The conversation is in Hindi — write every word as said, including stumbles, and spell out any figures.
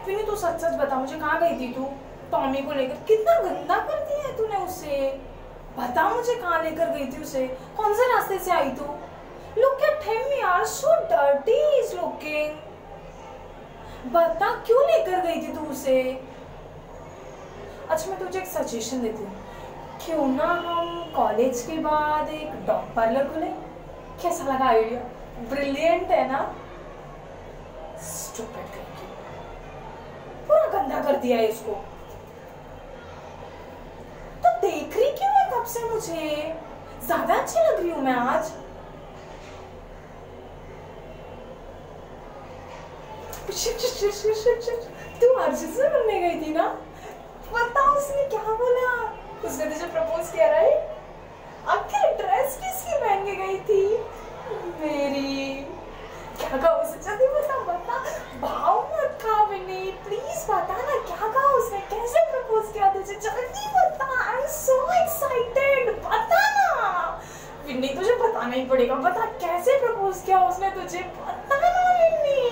विनी तू सच सच बता मुझे, कहाँ गई थी तू टॉमी को लेकर? कितना गंदा कर दिया है तूने उसे। बता मुझे कहाँ लेकर गई थी उसे, कौन से रास्ते से आई तू? Look at him यार, so dirty he is looking। बता क्यों लेकर गई थी तू उसे? अच्छा मैं तुझे एक सजेशन देती हूँ, क्यों ना हम कॉलेज के बाद एक डॉग पार्लर खोलें? कैसा लगा आइडिया? ब्रिलियंट है ना? स्टूपिड करके पूरा गंदा कर दिया है इसको। तो देख रही क्यों है कब से मुझे? ज्यादा अच्छी लग रही हूँ मैं आज? तू अर्जुन से मिलने गई थी ना? बता उसने क्या बोला? उसने तुझे प्रपोज किया राइट? आखिर ड्रेस किसकी पहन के गई थी? मेरी। क्या कहा उसे? जल्दी बता बता, भाव मत खा विनी, प्लीज बता ना क्या कहा उसने, कैसे प्रपोज किया तुझे? जल्दी बता, आई एम सो एक्साइटेड, बता ना विनी, तुझे बताना ही पड़ेगा, बता कैसे प्रपोज किया उसने तुझे, बता ना विनी।